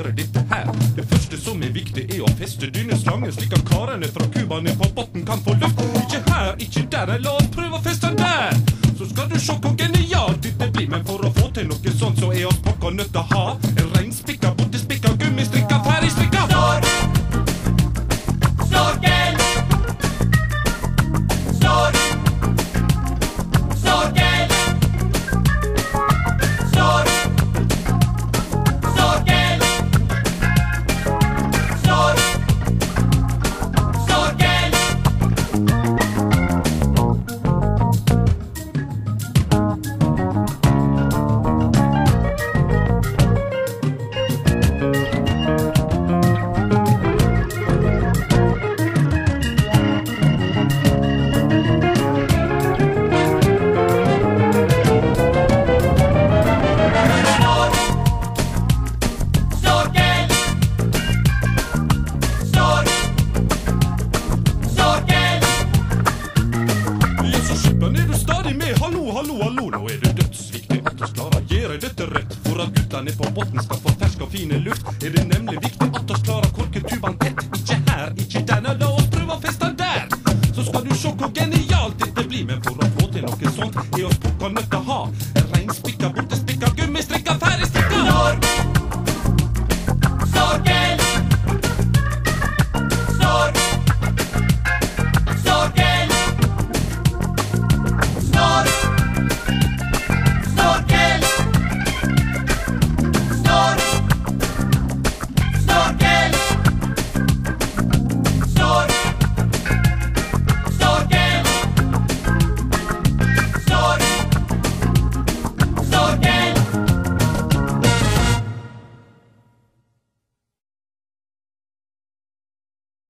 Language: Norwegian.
gjøre dette her. Det første som er viktig er å feste dyneslangen, slik at karene fra Cuba ned på botten kan få luft. Ikke her, ikke der, la oss prøve å feste den der. Så skal du se hvor genialt dette blir, men for å få til noe sånt så er oss pokker nødt til å ha en reinspikka, bondespikka, gummistrikka, ferdigstrikka. Snorkel! Snor! Snorkel! Snor! Snorkel! Snor! Snorkel! Hallo, nå er det dødsviktig at oss klarer å gjøre dette rett. For at guttene på botten skal få fersk og fine luft, er det nemlig viktig at oss klarer å korke tubaen tett. Ikke her, ikke der, nå la oss prøve å feste der. Så skal du se hvor genialt dette blir, men for å få til noe sånt er oss pokker nødt til å ha en reinspikka, bondespikka, gummistrikka, ferdigstrikka.